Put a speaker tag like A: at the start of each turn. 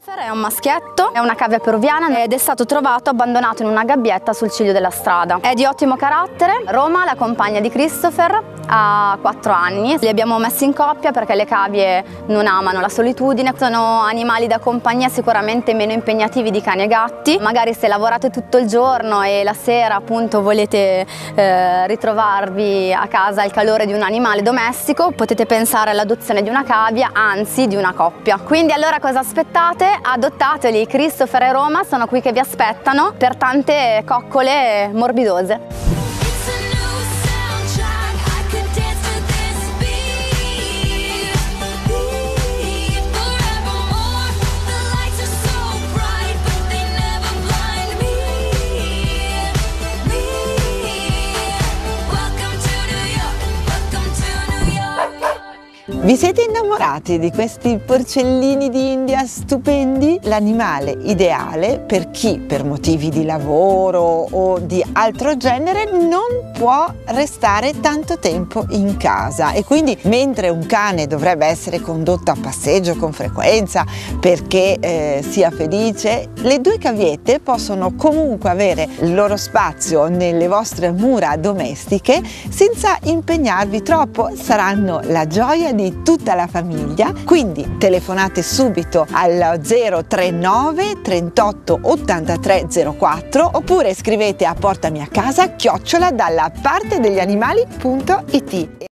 A: Christopher è un maschietto, è una cavia peruviana ed è stato trovato abbandonato in una gabbietta sul ciglio della strada. È di ottimo carattere. Roma, la compagna di Christopher, ha 4 anni. Li abbiamo messi in coppia perché le cavie non amano la solitudine, sono animali da compagnia sicuramente meno impegnativi di cani e gatti. Magari se lavorate tutto il giorno e la sera appunto volete ritrovarvi a casa il calore di un animale domestico, potete pensare all'adozione di una cavia, anzi di una coppia. Quindi allora cosa aspettate? Adottateli, Christopher e Roma sono qui che vi aspettano per tante coccole morbidose.
B: Vi siete innamorati di questi porcellini d'India stupendi? L'animale ideale per chi per motivi di lavoro o di altro genere non può restare tanto tempo in casa, e quindi mentre un cane dovrebbe essere condotto a passeggio con frequenza perché sia felice, le due caviette possono comunque avere il loro spazio nelle vostre mura domestiche senza impegnarvi troppo. Saranno la gioia di tutta la famiglia, quindi telefonate subito al 039 38 83 04 oppure scrivete a portamiacasa @dallapartedeglianimali.it.